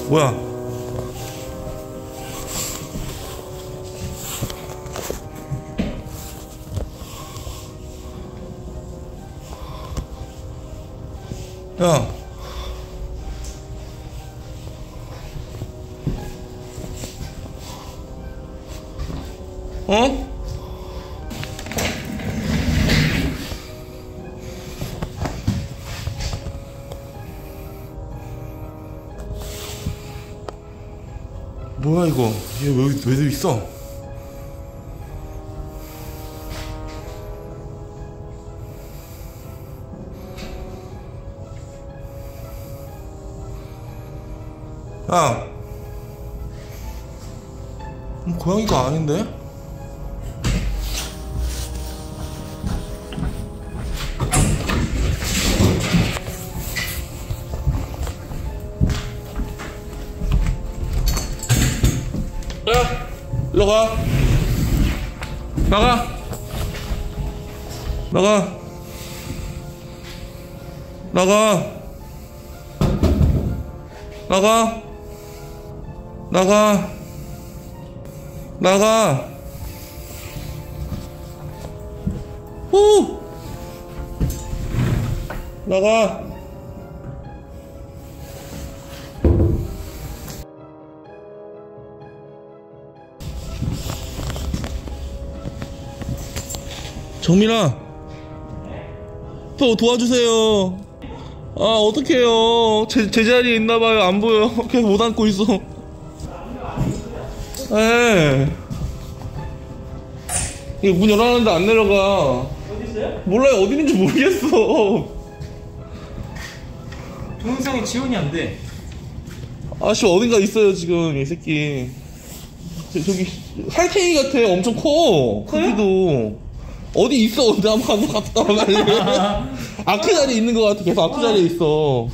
뭐야? 야. 어? 뭐야 이거? 얘 왜 있어? 야, 고양이가 아닌데? 야, 일로 가. 나가. 나가. 나가. 나가. 나가. 나가. 후. 나가. 정민아, 저 도와주세요. 아, 어떡해요. 제 자리에 있나봐요. 안 보여. 계속 못 앉고 있어. 에. 이거 문 열어놨는데 안 내려가. 어디 있어요? 몰라요. 어디 있는지 모르겠어. 동영상에 지원이 안 돼. 아씨, 어딘가 있어요, 지금, 이 새끼. 저기, 살쾡이 같아. 엄청 커. 크기도. 어디 있어? 어디 한번 갔다 와, 빨리. 아크 자리에 있는 것 같아. 계속 아크 자리에 있어.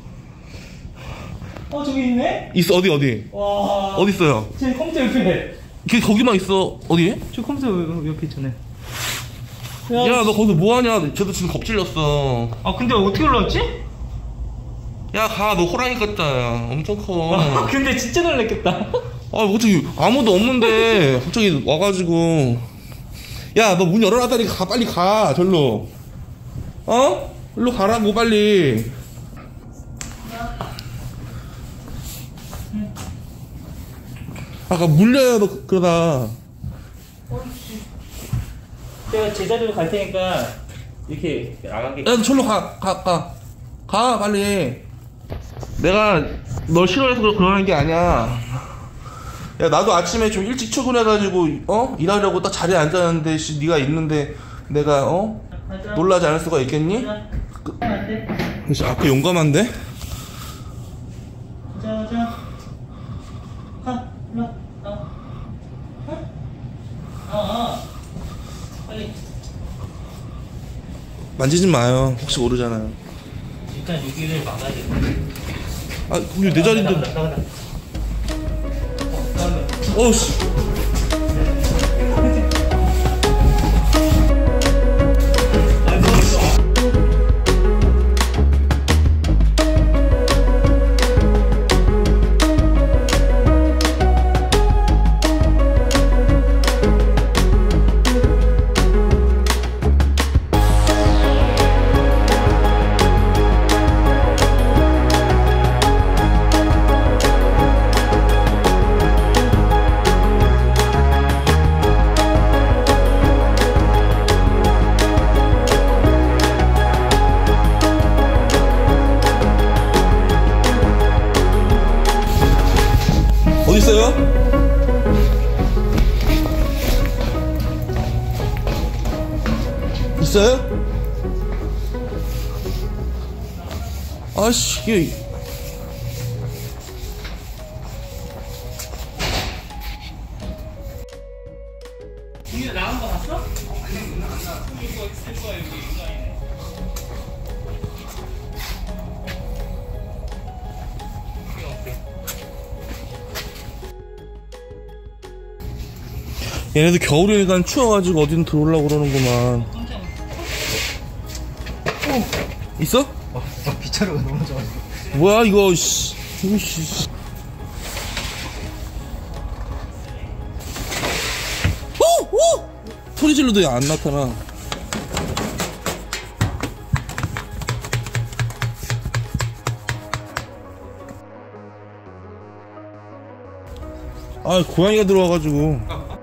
저기 있네? 있어, 어디? 와. 어디 있어요? 제 컴퓨터 옆에. 걔 거기만 있어. 어디? 저 컴퓨터 옆에 있잖아요. 야, 너 거기서 뭐하냐? 쟤도 지금 겁질렸어. 아, 근데 어떻게 올라왔지? 야, 가. 너 호랑이 같다. 엄청 커. 근데 진짜 놀랐겠다. 아, 갑자기 아무도 없는데 갑자기 와가지고. 야, 너 문 열어놨다니 가. 빨리 가. 절로. 어? 일로 가라고 빨리. 아까 물려요. 너 그러다. 제가 제자리로 갈 테니까 이렇게 나가게. 야, 너 절로 가 빨리. 내가 널 싫어해서 그러는 게 아니야. 야, 나도 아침에 좀 일찍 출근해가지고 일하려고 딱 자리에 앉았는데 네가 있는데 내가 놀라지 않을 수가 있겠니? 그치, 아까 용감한데? 자. 일로 빨리. 만지지 마요. 혹시 모르잖아요. 일단 여기를 막아야 돼. 아, 근데 내 자리인데. 나가. 어우씨. 어디 있어요? 있어요? 아씨, 이게 나간 거 봤어? 아니, 안 나갔어. 이거 있을 거야, 여기 인간이네. 얘네도 겨울이니까 추워가지고 어디든 들어오려고 그러는구만. 있어? 빗자루가 너무 좋아가지고. 뭐야 이거 씨. 이거 씨. 소리 질러도 안 나타나. 아, 고양이가 들어와가지고.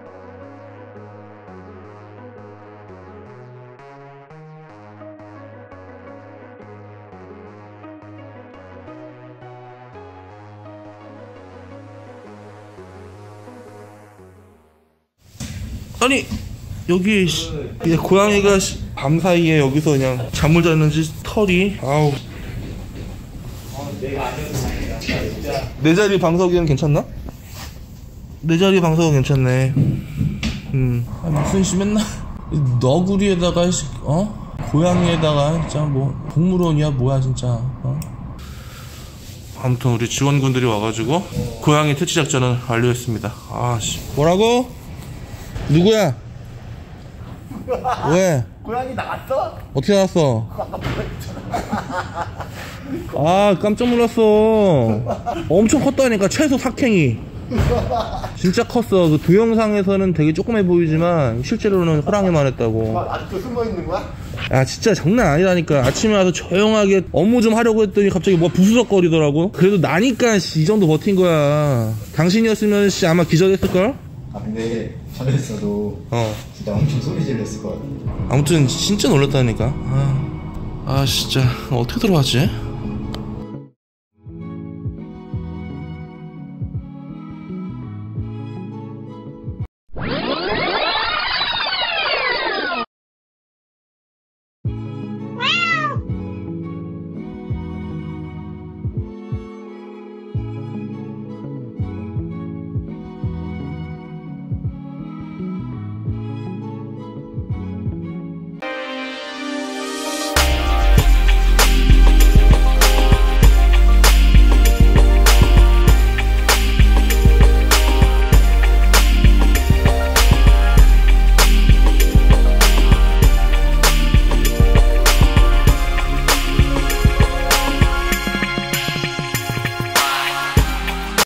아니, 여기 그냥 고양이가 밤사이에 여기서 그냥 잠을 잤는지 털이. 아우. 내 자리 방석이는 괜찮나? 내 자리 방석은 괜찮네. 아, 무슨 씨 맨날 너구리에다가 고양이에다가 진짜 뭐 동물원이야 뭐야 진짜. 아무튼 우리 지원군들이 와가지고 고양이 퇴치 작전을 완료했습니다. 아씨. 뭐라고? 누구야? 왜? 고양이 나갔어? 어떻게 나왔어? 아, 깜짝 놀랐어. 엄청 컸다니까. 최소 사캥이 진짜 컸어. 그 동영상에서는 되게 조그매 보이지만 실제로는 호랑이만 했다고. 아직도 숨어있는 거야? 야, 진짜 장난 아니라니까. 아침에 와서 조용하게 업무 좀 하려고 했더니 갑자기 뭐 부스럭거리더라고. 그래도 나니까 이 정도 버틴 거야. 당신이었으면 아마 기절했을걸? 아 근데 저랬어도 진짜 엄청 소리 질렀을 것 같아. 아무튼 진짜 놀랐다니까. 아 진짜 어떻게 들어왔지?